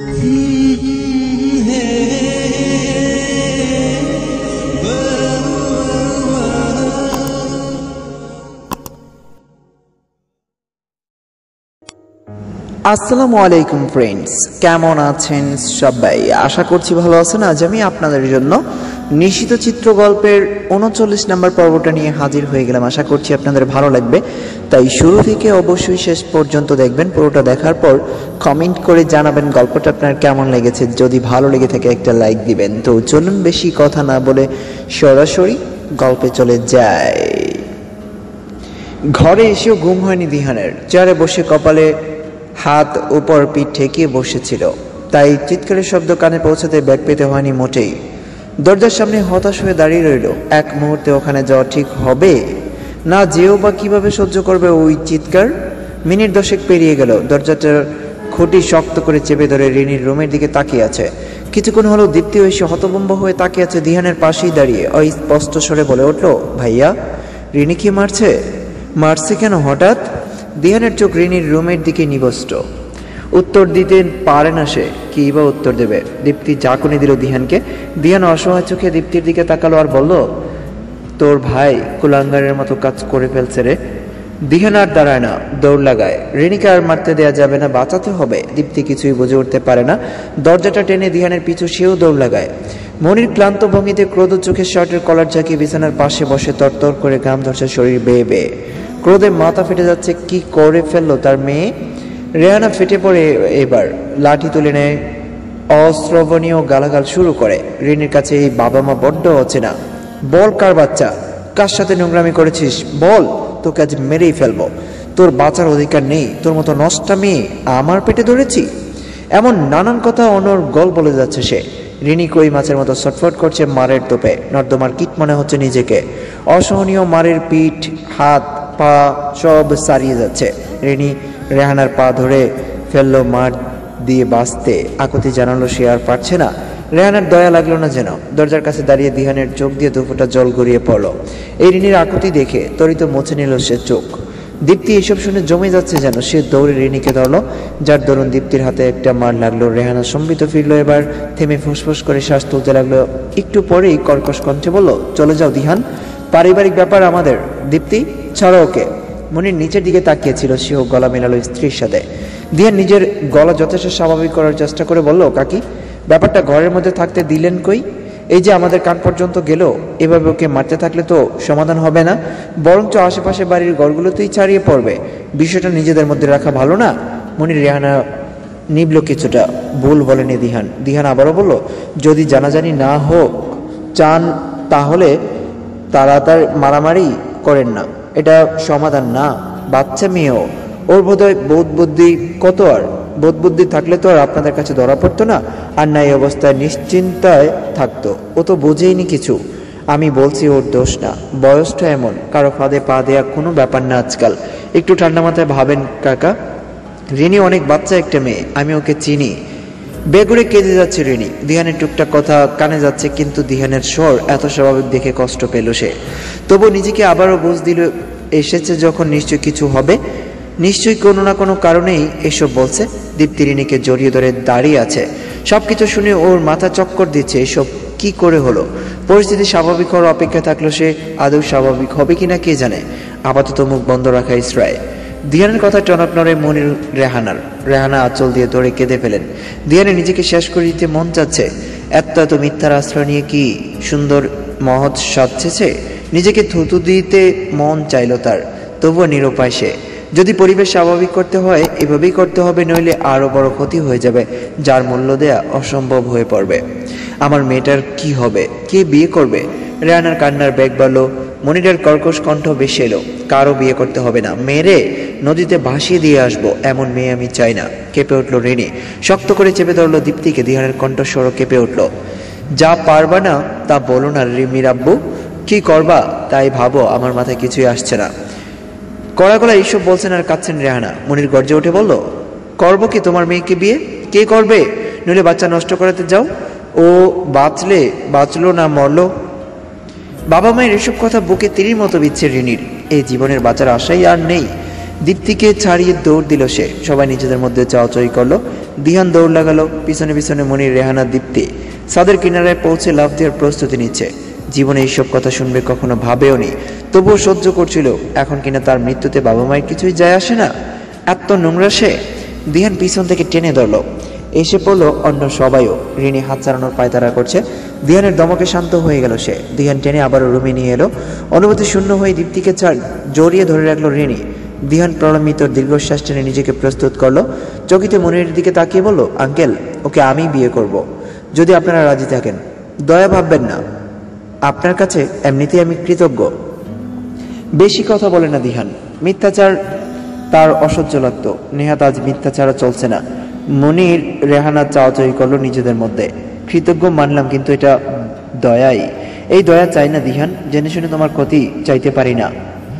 আসসালামু আলাইকুম ফ্রেন্ডস, কেমন আছেন সবাই? আশা করছি ভালো আছেন। আজ আমি আপনাদের জন্য নিশিত চিত্র গল্পের 39 নম্বর পর্বটা নিয়ে হাজির হয়ে গেলাম। আশা করছি আপনাদের ভালো লাগবে, তাই শুরু থেকে অবশ্যই শেষ পর্যন্ত দেখবেন। পুরোটা দেখার পর কমেন্ট করে জানাবেন গল্পটা আপনার কেমন লেগেছে। যদি ভালো লেগে থাকে একটা লাইক দিবেন। তো চলুন বেশি কথা না বলে সরাসরি গল্পে চলে যায়। ঘরে এসেও ঘুম হয়নি দিহানের। চেয়ারে বসে কপালে হাত উপর পিঠ ঠেকিয়ে বসেছিল, তাই চিৎকারের শব্দ কানে পৌঁছাতে ব্যাগ পেতে হয়নি মোটেই। দরজার সামনে হতাশ হয়ে দাঁড়িয়ে রইল। এক মুহূর্তে ওখানে যাওয়া ঠিক হবে না, যেও বা কিভাবে সহ্য করবে ওই চিৎকার। মিনিট 10 পেরিয়ে গেল। দরজাটার খুঁটি শক্ত করে চেপে ধরে রিনির রুমের দিকে তাকিয়ে আছে। কিছুক্ষণ হলো দীপ্তি এসে হতভম্ব হয়ে তাকিয়ে আছে দিহানের পাশেই দাঁড়িয়ে। ওই স্পষ্ট স্বরে বলে উঠল, ভাইয়া, রিনি কি মারছে কেন হঠাৎ? দিহানের চোখ রিনির রুমের দিকে নিবষ্ট। উত্তর দিতে পারে না সে, কি বা উত্তর দেবে। দীপ্তি ঝাঁকুনি দিল দিহানকে। দিহান অসহায় চোখে দীপ্তির দিকে তাকালো আর বলল, তোর ভাই কুলাঙ্গারের মতো কাজ করে ফেলছে রে। দিহান আর দাঁড়ায় না, দৌড় লাগায়। রিনিকে আর মারতে দেয়া যাবে না, বাঁচাতে হবে। দীপ্তি কিছুই বুঝে উঠতে পারে না। দরজাটা টেনে দিহানের পিছু সেও দৌড় লাগায়। মনির ক্লান্ত ভঙ্গিতে ক্রোধ চোখের শার্টের কলার ঝাঁকিয়ে বিছানার পাশে বসে তরতর করে ঘাম ধরছে শরীর বেয়ে বেয়ে। ক্রোধে মাথা ফেটে যাচ্ছে। কি করে ফেললো তার মেয়ে? রেহানা ফেটে পড়ে এবার লাঠি তুলে নেয়, অশ্রবণীয় গালাগাল শুরু করে। রিনির কাছে এই বাবা মা বড্ড অচেনা। বল, কার বাচ্চা? কার সাথে নোংরামি করেছিস বল, তোকে আজ মেরেই ফেলবো। তোর বাঁচার অধিকার নেই। তোর মতো নষ্টা মেয়ে আমার পেটে ধরেছি। এমন নানান কথা অনর্গল বলে যাচ্ছে সে। রিনি কই মাছের মতো ছটফট করছে মারের তোপে। নর্দমার কীট মনে হচ্ছে নিজেকে। অসহনীয় মারের পিঠ, হাত, পা সব সারিয়ে যাচ্ছে। রিনি রেহানার পা ধরে ফেললো মার দিয়ে বাঁচতে। আকুতি জানালো সে আর পারছে না। রেহানার দয়া লাগলো না যেন। দরজার কাছে দাঁড়িয়ে দিহানের চোখ দিয়ে দুফোঁটা জল গড়িয়ে পড়ল। এই রিনির আকুতি দেখে তরিত মুছে নিল সে চোখ। দীপ্তি এসব শুনে জমে যাচ্ছে যেন। সে দৌড়ে রিনিকে ধরলো, যার দরুন দীপ্তির হাতে একটা মার লাগলো। রেহানা সম্বিত ফিরলো। এবার থেমে ফুসফুস করে শ্বাস তুলতে লাগলো। একটু পরেই কর্কশ কণ্ঠে বলল, চলে যাও দিহান, পারিবারিক ব্যাপার আমাদের। দীপ্তি, ছাড়ো ওকে। মনির নিচের দিকে তাকিয়েছিল। সেও গলা মেলালো স্ত্রীর সাথে। দিহান নিজের গলা যথেষ্ট স্বাভাবিক করার চেষ্টা করে বলল, কাকি, ব্যাপারটা ঘরের মধ্যে থাকতে দিলেন কই? এই যে আমাদের কান পর্যন্ত গেল, এভাবে ওকে মারতে থাকলে তো সমাধান হবে না, বরঞ্চ আশেপাশে বাড়ির ঘরগুলোতেই ছাড়িয়ে পড়বে। বিষয়টা নিজেদের মধ্যে রাখা ভালো না। মনির রেহানা নিবল কিছুটা। ভুল বলেনি দিহান। দিহান আবারও বলল, যদি জানাজানি না হোক চান তাহলে তার মারামারি করেন না, এটা সমাধান না। বাচ্চা মেয়েও, ওর বোধহয় বোধ বুদ্ধি কত, আর বোধ বুদ্ধি থাকলে তো আর আপনাদের কাছে ধরা পড়তো না, আর না এই অবস্থায় নিশ্চিন্তায় থাকতো। ও তো বোঝেইনি কিছু। আমি বলছি ওর দোষ না, বয়সটা এমন, কারো ফাঁদে পা দেয়া কোনো ব্যাপার না আজকাল। একটু ঠান্ডা মাথায় ভাবেন কাকা। রিনি অনেক বাচ্চা একটা মেয়ে, আমি ওকে চিনি। বেগুড়ে কেঁদে যাচ্ছে রিনি। দিহানের টুকটাক কথা কানে যাচ্ছে, কিন্তু দিহানের স্বর এত স্বাভাবিক দেখে কষ্ট পেল সে। তবু নিজেকে আবারও বুঝ দিল, এসেছে যখন নিশ্চয়ই কিছু হবে, নিশ্চয়ই কোনো না কোনো কারণেই এসব বলছে। দীপ্তি রিনিকে জড়িয়ে ধরে দাঁড়িয়ে আছে। সবকিছু শুনে ওর মাথা চক্কর দিচ্ছে। এসব কি করে হলো? পরিস্থিতি স্বাভাবিক হওয়ার অপেক্ষা থাকলো সে। আদৌ স্বাভাবিক হবে কিনা কে জানে। আপাতত মুখ বন্ধ রাখা ইসরায়। দিহানের কথা টনক নড়ে মনির রেহানার। রেহানা আঁচল দিয়ে ধরে কেঁদে ফেলেন। দিহানের নিজেকে শেষ করে দিতে মন চাচ্ছে। এত মিথ্যার আশ্রয় নিয়ে কি সুন্দর মহৎ সাজছে। নিজেকে থুতু দিতে মন চাইল তার, তবুও নিরুপায় সে। যদি পরিবেশ স্বাভাবিক করতে হয় এভাবেই করতে হবে, নইলে আরও বড় ক্ষতি হয়ে যাবে, যার মূল্য দেয়া অসম্ভব হয়ে পড়বে। আমার মেয়েটার কি হবে? কে বিয়ে করবে? রেহানার কান্নার বেগ বাড়ল। মনিরের কর্কশ কণ্ঠ ভেসে এলো, কারো বিয়ে করতে হবে না, মেরে নদীতে ভাসিয়ে দিয়ে আসবো, এমন মেয়ে আমি চাই না। কেঁপে উঠল রিনি। শক্ত করে চেপে ধরল দীপ্তিকে। দিহানের কণ্ঠস্বর কেঁপে উঠল। যা পারবা না তা বলো না রিমির আব্বু, কি করবা তাই ভাবো, আমার মাথায় কিছুই আসছে না। কড়া গলা এইসব বলছেন আর কাঁদছেন রেহানা। মনির গর্জে উঠে বলল, করবো কি তোমার মেয়েকে বিয়ে? কে করবে? নইলে বাচ্চা নষ্ট করাতে যাও। ও বাঁচলো না মরলো। বাবা মায়ের এসব কথা বুকে তীরের মতো বিচ্ছে রিনির। এই জীবনের বাঁচার আশাই আর নেই। দীপ্তিকে ছাড়িয়ে দৌড় দিল সে। সবাই নিজেদের মধ্যে চাওয়াচাই করলো। দিহান দৌড় লাগালো, পিছনে পিছনে মনির, রেহানা, দীপ্তি ছাদের কিনারায় পৌঁছে লাফ দেওয়ার প্রস্তুতি নিচ্ছে। জীবনে এইসব কথা শুনবে কখনো ভাবেও নি, তবুও সহ্য করছিল। এখন কিনা তার মৃত্যুতে বাবা মায়ের কিছুই যায় আসে না। এত নোংরা সে। দিহান পিছন থেকে টেনে ধরল, এসে পড়লো অন্য সবাইও। রিনি হাত চালানোর পায়তারা করছে। দিহানের দমকে শান্ত হয়ে গেল সে। দিহান টেনে আবারও রুমে নিয়ে এলো। অনুভূতি শূন্য হয়ে দীপ্তিকে জড়িয়ে ধরে রাখলো রিনি। দিহান প্রলম্বিত দীর্ঘশ্বাস টেনে নিজেকে প্রস্তুত করলো। চকিতে মনির দিকে তাকিয়ে বলল, আঙ্কেল, ওকে আমি বিয়ে করব, যদি আপনারা রাজি থাকেন। দয়া ভাববেন না, আপনার কাছে এমনিতেই আমি কৃতজ্ঞ। বেশি কথা বলে না দিহান। মিথ্যাচার তার অসহ্য লাগতো। নেহাত আজ মিথ্যাচারা চলছে না। মনির, রেহানা চাওয়াচাই করলো নিজেদের মধ্যে। কৃতজ্ঞ মানলাম, কিন্তু এটা দয়াই। এই দয়া চাই না দিহান, জেনে শুনে তোমার ক্ষতি চাইতে পারি না।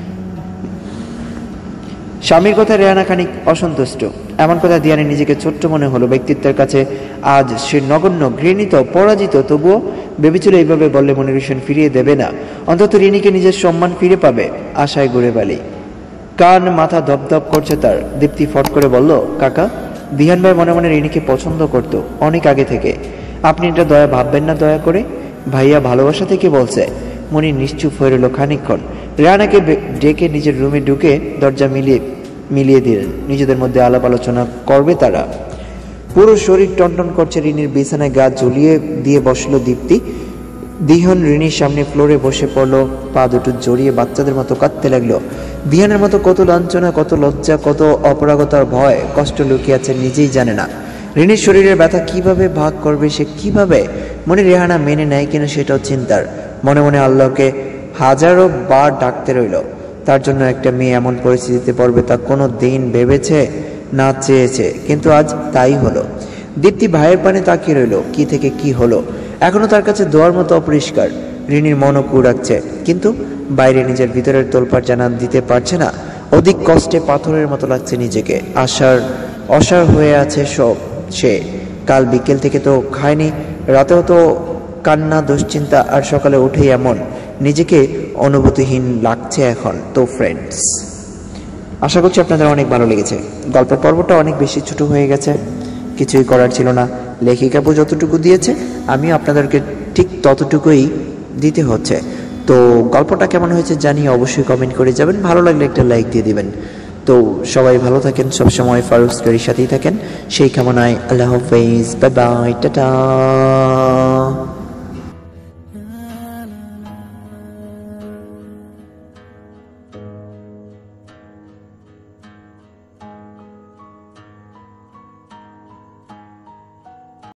স্বামীর কথা রেহানা খানিক অসন্তুষ্ট। এমন কথা দিহানের নিজেকে ছোট্ট মনে হলো। ব্যক্তিত্বের কাছে আজ সে নগণ্য, ঘৃণিত, পরাজিত। তবুও ভেবেছিল এইভাবে বললে মনির হোসেন ফিরিয়ে দেবে না, অন্তত রিনিকে নিজের সম্মান ফিরে পাবে। আশায় ঘুরে বালি। কান মাথা দপদপ করছে তার। দীপ্তি ফট করে বলল, কাকা, দিহান ভাই মনে মনে রিনিকে পছন্দ করত অনেক আগে থেকে। আপনি এটা দয়া ভাববেন না দয়া করে? ভাইয়া ভালোবাসা থেকে বলছে। মনির নিশ্চুপ হয়ে রইল খানিকক্ষণ। রেহানাকে ডেকে নিজের রুমে ঢুকে দরজা মিলিয়ে দিলেন। নিজেদের মধ্যে আলাপ আলোচনা করবে তারা। পুরো শরীর টনটন করছে রিনির। বিছানায় গা ঝুলিয়ে দিয়ে বসলো দীপ্তি। দিহান রিনির সামনে ফ্লোরে বসে পড়লো, পা দুটো জড়িয়ে বাচ্চাদের মতো কাঁদতে লাগলো। দিহানের মতো কত লাঞ্ছনা, কত লজ্জা, কত অপরাগতার ভয়, কষ্ট লুকিয়ে আছে নিজেই জানে না। রিনির শরীরের ব্যথা কিভাবে ভাগ করবে সে, কিভাবে? মনে রেহানা মেনে নেয় কিনা সেটাও চিন্তার। মনে মনে আল্লাহকে হাজারো বার ডাকতে রইল। তার জন্য একটা মেয়ে এমন পরিস্থিতিতে পড়বে তা কোনো দিন ভেবেছে না, চেয়েছে, কিন্তু আজ তাই হলো। দীপ্তি ভাইয়ের পানে তাকিয়ে রইল। কি থেকে কি হলো এখনো তার কাছে দোয়ার মতো অপরিষ্কার। রিনির মনও কুড়াচ্ছে, কিন্তু বাইরে নিজের ভিতরের তোলপাড় জানান দিতে পারছে না। অধিক কষ্টে পাথরের মতো লাগছে নিজেকে। অসার হয়ে আছে সব সে। কাল বিকেল থেকে তো খায়নি, রাতেও তো কান্না, দুশ্চিন্তা, আর সকালে উঠেই এমন নিজেকে অনুভূতিহীন লাগছে এখন। তো ফ্রেন্ডস, আশা করছি আপনাদের অনেক ভালো লেগেছে। গল্পের পর্বটা অনেক বেশি ছোট হয়ে গেছে, কিছুই করার ছিল না। লেখিকাপু যতটুকু দিয়েছে আমিও আপনাদেরকে ঠিক ততটুকুই দিতে হচ্ছে। তো গল্পটা কেমন হয়েছে জানিয়ে অবশ্যই কমেন্ট করে যাবেন। ভালো লাগলে একটা লাইক দিয়ে দিবেন। তো সবাই ভালো থাকেন, সবসময় ফারুক স্টোরির সাথেই থাকেন, সেই কামনায় আল্লাহ হাফেজ, বাই বাই, টাটা।